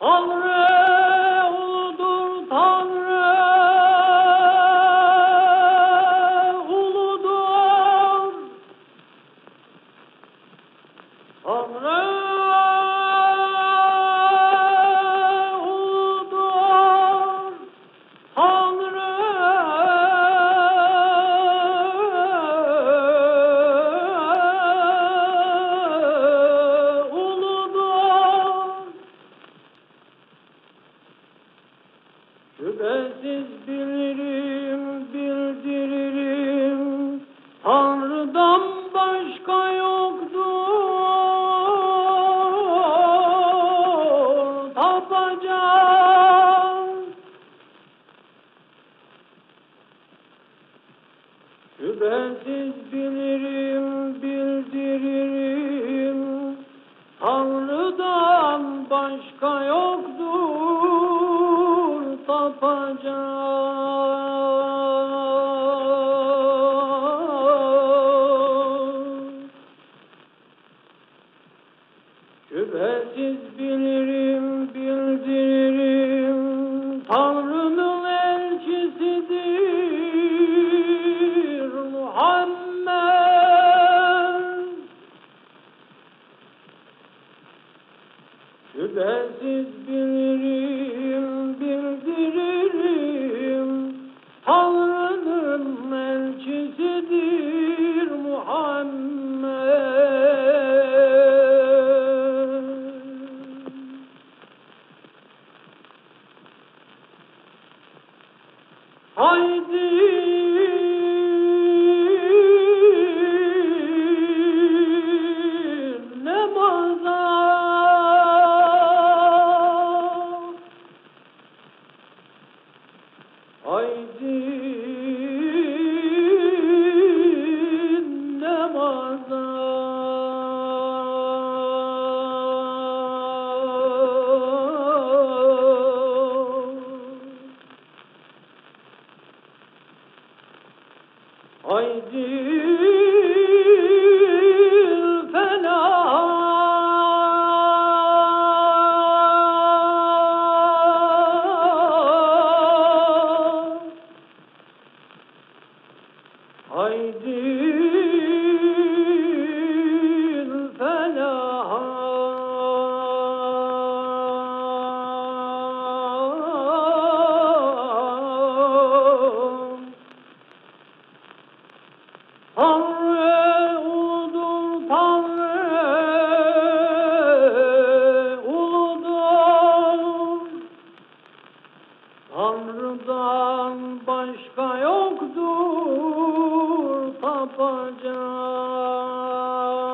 Tanrı uludur, Tanrı uludur. Tanrı uludur, Tanrı uludur. Şüphesiz bilirim, bildiririm, Tanrı'dan başka yoktur tapacağım. Şüphesiz bilirim, bildiririm, Tanrı'dan başka yoktur tapacağım. Şüphesiz bilirim, bildiririm, Tanrı'nın elçisidir Muhammed. Şüphesiz bilirim, bildiririm, Tanrı'nın elçisidir Muhammed. Haydi namaza, haydi namaza. Haydi felaha, haydi felaha. Tanrı uludur, Tanrı uludur. Tanrı'dan başka yoktur tapacağım.